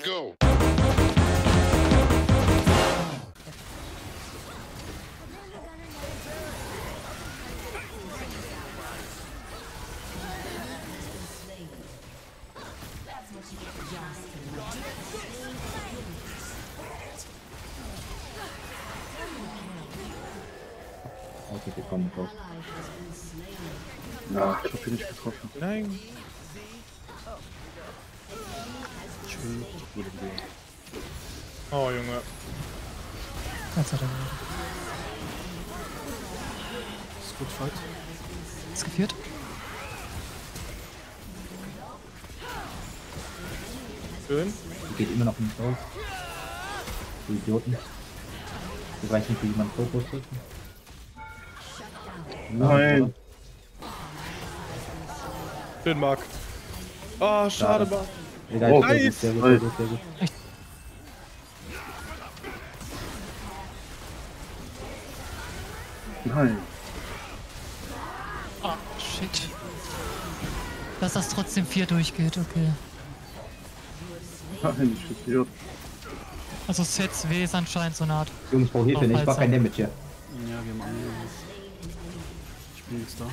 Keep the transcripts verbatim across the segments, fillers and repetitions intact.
go. Okay, wir kommen raus. Ja, ich hab ihn nicht getroffen. Nein. Schön. Oh, Junge. Jetzt hat er Ist gut, Fight. ist geführt. Schön. Die geht immer noch nicht raus. Die Idioten. Ich weiß nicht, wie man Fokus drücken. Nein! Schön, Marc. Oh, schade, Marc. Egal, Oh, sehr gut, nice. sehr gut, sehr gut, sehr gut. Nein! Oh, shit. Dass das trotzdem vier durchgeht, okay. Nein, ich bin Idiot. Also Sets W ist anscheinend so eine Art. Jungs, brauche Hilfe, ich mach kein Damage hier. Ja, wir haben alle. Ich bin jetzt da.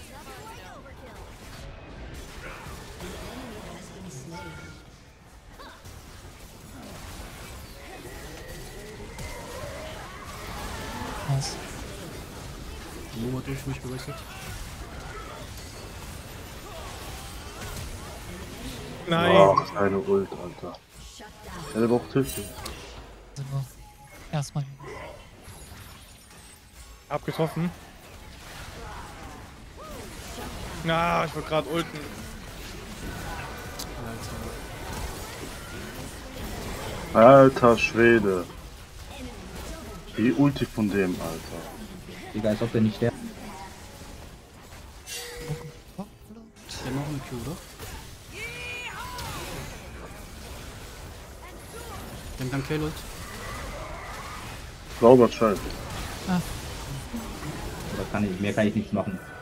Nice. Nur durch mich gewechselt. Nein. Oh, keine Ult, Alter. Er braucht Hilfe. Also nur erstmal. Hab getroffen. Na, ich wollte gerade ulten. Alter. Alter Schwede. Die Ulti von dem, Alter. Egal, als ob der nicht sterbt. Der noch eine Q, oder? Wir haben kein K-Ult. Sauber, Scheiße. Ah, Oder kann ich, mehr kann ich nichts machen.